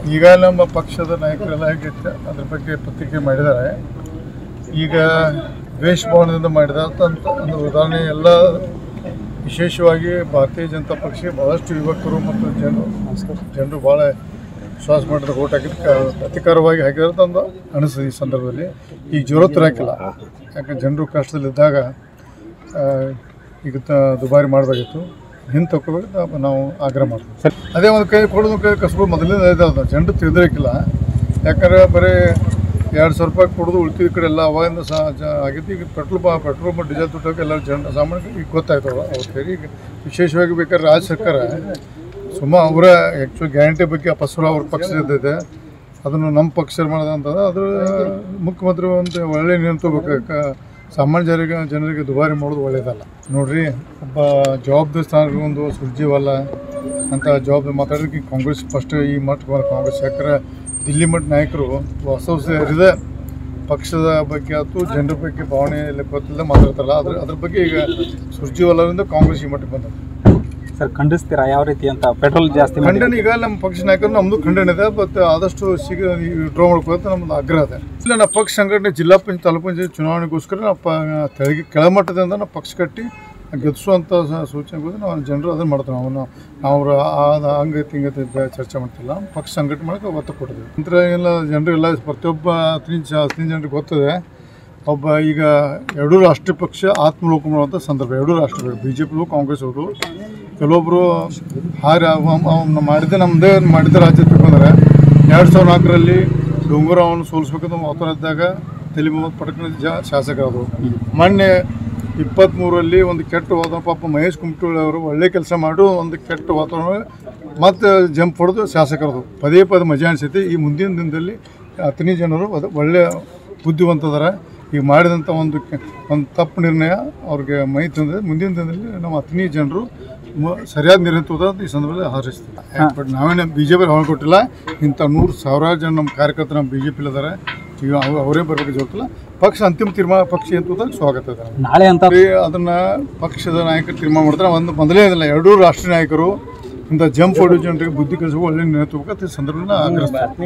ಈಗ ನಮ್ಮ ಪಕ್ಷದ ನಾಯಕರೆಲ್ಲ ಹೇಗಿತ್ತು ಅದ್ರ ಬಗ್ಗೆ ಪತ್ರಿಕೆ ಮಾಡಿದ್ದಾರೆ. ಈಗ ವೇಷ ಭವನದಿಂದ ಮಾಡಿದಂಥ ಒಂದು ಉದಾಹರಣೆ ಎಲ್ಲ ವಿಶೇಷವಾಗಿ ಭಾರತೀಯ ಜನತಾ ಪಕ್ಷ ಭಾಳಷ್ಟು ಯುವಕರು ಮತ್ತು ಜನರು ಭಾಳ ವಿಶ್ವಾಸ ಮಾಡಿದ ಓಟ್ ಹಾಕಿದ್ದಕ್ಕೆ ಪ್ರತಿಕಾರವಾಗಿ ಹಾಕಿದ್ರೆ ಅಂತ ಅನಿಸ್ತದೆ. ಈ ಸಂದರ್ಭದಲ್ಲಿ ಈಗ ಜೋರತ್ತು ಹಾಕಿಲ್ಲ, ಯಾಕಂದ್ರೆ ಜನರು ಕಷ್ಟದಲ್ಲಿದ್ದಾಗ ಈಗ ದುಬಾರಿ ಮಾಡಬೇಕಿತ್ತು, ಹಿಂದೆ ತಗೋಬೇಕು ನಾವು ಆಗ್ರಹ ಮಾಡ್ತೀವಿ. ಅದೇ ಒಂದು ಕೈ ಕೊಡೋದು ಕೈ ಕಸ್ಬೋದು ಮೊದಲಿಂದ ಇದಾದ ಜನರು ತಿಳಿದಿರಕ್ಕಿಲ್ಲ. ಯಾಕಂದರೆ ಬರೀ 2,000 ರೂಪಾಯಿ ಕೊಡೋದು ಉಳ್ತಿದ ಕಡೆ ಎಲ್ಲ ಅವಾಗಿಂದ ಆಗಿತ್ತು. ಈಗ ಪೆಟ್ರೋಲ್ ಮತ್ತು ಡೀಸೆಲ್ ತುಟ್ಟಕ್ಕೆ ಎಲ್ಲ ಜನ ಸಾಮಾನ್ಯ ಈಗ ಗೊತ್ತಾಯ್ತವ. ಅವ್ರ ಈಗ ವಿಶೇಷವಾಗಿ ಬೇಕಾದ್ರೆ ರಾಜ್ಯ ಸರ್ಕಾರ ಅವರ ಆ್ಯಕ್ಚುಲಿ ಗ್ಯಾರಂಟಿ ಬಗ್ಗೆ ಅಪಸ್ವರ ಅವ್ರ ಪಕ್ಷದಿದೆ, ಅದನ್ನು ನಮ್ಮ ಪಕ್ಷ ಮಾಡೋದಂತಂದ್ರೆ ಅದ್ರ ಮುಖ್ಯಮಂತ್ರಿ ಒಂದು ಒಳ್ಳೆಯ ನಿಯಮ ತಗೋಬೇಕು. ಸಾಮಾನ್ಯ ಜನರಿಗೆ ದುಬಾರಿ ಮಾಡೋದು ಒಳ್ಳೆಯದಲ್ಲ ನೋಡ್ರಿ. ಒಬ್ಬ ಜವಾಬ್ದಾರಿ ಸ್ಥಾನ ಒಂದು ಸುರ್ಜಿವಲ್ಲ ಅಂತ ಜವಾಬ್ದಾರಿ ಮಾತಾಡೋದಕ್ಕೆ ಕಾಂಗ್ರೆಸ್ ಫಸ್ಟ್ ಈ ಮಟ್ಟ ಕಾಂಗ್ರೆಸ್ ಯಾಕಂದ್ರೆ ದಿಲ್ಲಿ ಮಟ್ಟ ನಾಯಕರು ಹೊಸ ಅರಿದ ಪಕ್ಷದ ಬಗ್ಗೆ ಅಥವಾ ಜನರ ಬಗ್ಗೆ ಭಾವನೆ ಎಲ್ಲ ಗೊತ್ತಿಲ್ಲದೆ ಮಾತಾಡ್ತಾರಲ್ಲ, ಅದ್ರ ಬಗ್ಗೆ ಈಗ ಸುರ್ಜಿವಲ್ಲರಿಂದ ಕಾಂಗ್ರೆಸ್ ಈ ಮಟ್ಟಕ್ಕೆ ಬಂದ. ಸರ್ ಖಂಡಿಸ್ತೀರಾ ಯಾವ ರೀತಿ ಅಂತ? ಪೆಟ್ರೋಲ್ ಜಾಸ್ತಿ ಖಂಡನೆ ಈಗ ನಮ್ಮ ಪಕ್ಷ ನಾಯಕರು ನಮ್ಮದು ಖಂಡನೆ ಇದೆ, ಬಟ್ ಆದಷ್ಟು ವಿಡ್ರಾ ಮಾಡ್ಕೋತ ನಮ್ಮದು ಆಗ್ರಹ ಇದೆ. ಇಲ್ಲ ನಾವು ಪಕ್ಷ ಸಂಘಟನೆ ಜಿಲ್ಲಾ ಪಂಚಾಯತ್ ತಾಲೂಕು ಪಂಚಾಯತ್ ಚುನಾವಣೆಗೋಸ್ಕರ ನಾವು ಕೆಳಮಟ್ಟದಿಂದ ನಾವು ಪಕ್ಷ ಕಟ್ಟಿ ಗೆಲ್ಲಿಸುವಂಥ ಸೂಚನೆಗೋಸ್ಕರ ನಾವು ಜನರು ಅದನ್ನು ಮಾಡ್ತೇವೆ. ನಾವು ಹಂಗೈತಿ ಹಿಂಗೈತಿ ಚರ್ಚೆ ಮಾಡ್ತಿಲ್ಲ, ಪಕ್ಷ ಸಂಘಟನೆ ಮಾಡೋಕೆ ಒತ್ತು ಕೊಟ್ಟಿದ್ದೀವಿ. ನಂತರ ಎಲ್ಲ ಜನರೆಲ್ಲ ಪ್ರತಿಯೊಬ್ಬ 15 ಜನರಿಗೆ ಗೊತ್ತಿದೆ. ಒಬ್ಬ ಈಗ ಎರಡೂ ರಾಷ್ಟ್ರೀಯ ಪಕ್ಷ ಆತ್ಮಲೋಕ ಮಾಡುವಂಥ ಸಂದರ್ಭ. ಎರಡೂ ರಾಷ್ಟ್ರಗಳು BJP ಕಾಂಗ್ರೆಸ್ ಅವರು ಕೆಲವೊಬ್ಬರು ನಮ್ಮದೇ ಮಾಡಿದ ರಾಜ್ಯ ತಿಳ್ಕೊಂಡ್ರೆ 2004ರಲ್ಲಿ ಡೋಂಗೂರಾವನ್ನು ಸೋಲಿಸ್ಬೇಕಂತ ಮಾತನಾಡಿದಾಗ ತಲಿ ಮೊಹಮ್ಮದ್ ಪಟೇಲ್ ಶಾಸಕರಾದರು. ಮೊನ್ನೆ 23ರಲ್ಲಿ ಒಂದು ಕೆಟ್ಟ ವಾತಾವರಣ, ಪಾಪ ಮಹೇಶ್ ಕುಮಟಳ್ಳಿ ಅವರು ಒಳ್ಳೆ ಕೆಲಸ ಮಾಡು ಒಂದು ಕೆಟ್ಟ ವಾತಾವರಣ ಮತ್ತು ಜಂಪ್ ಹೊಡೆದು ಶಾಸಕರದು ಪದೇ ಮಜಾ ಅನಿಸೈತಿ. ಈ ಮುಂದಿನ ದಿನದಲ್ಲಿ 15 ಜನರು ಅದು ಒಳ್ಳೆಯ ಬುದ್ಧಿವಂತದಾರ. ಈಗ ಮಾಡಿದಂಥ ಒಂದು ತಪ್ಪು ನಿರ್ಣಯ ಅವ್ರಿಗೆ ಮೈ ತಂದರೆ ಮುಂದಿನ ದಿನದಲ್ಲಿ ನಮ್ಮ 15 ಜನರು ಸರಿಯಾದ ನಿರ್ಣಯ ತಗೋದ ಈ ಸಂದರ್ಭದಲ್ಲಿ ಹಾರೈಸ್ತೀವಿ. ಬಟ್ ನಾವೇನು BJP ಹೊಣೆ ಕೊಟ್ಟಿಲ್ಲ. ಇಂಥ 100,000 ಜನ ನಮ್ಮ ಕಾರ್ಯಕರ್ತರು ನಮ್ಮ BJP ಇದ್ದಾರೆ. ಈಗ ಅವರೇ ಬರಬೇಕು ಜೊತೆಲ್ಲ ಪಕ್ಷ ಅಂತಿಮ ತೀರ್ಮಾನ ಪಕ್ಷ ಎಂತ ಸ್ವಾಗತ ಇದೆ. ನಾಳೆ ಅಂತ ಅದನ್ನು ಪಕ್ಷದ ನಾಯಕರು ತೀರ್ಮಾನ ಮಾಡ್ತಾರೆ. ಒಂದು ಮೊದಲೇ ಇದಲ್ಲ, ಎರಡೂ ರಾಷ್ಟ್ರೀಯ ನಾಯಕರು ಇಂಥ ಜಂಪ್ ಹೊಡೆಯೋ ಜನರಿಗೆ ಬುದ್ಧಿ ಕಲಿಸುವ ಒಳ್ಳೆ ನಿರ್ಣಯ ತಗೋಬೇಕು. ಈ ಸಂದರ್ಭದಲ್ಲಿ ಆಗ್ರಹಿಸ್ತಾರೆ.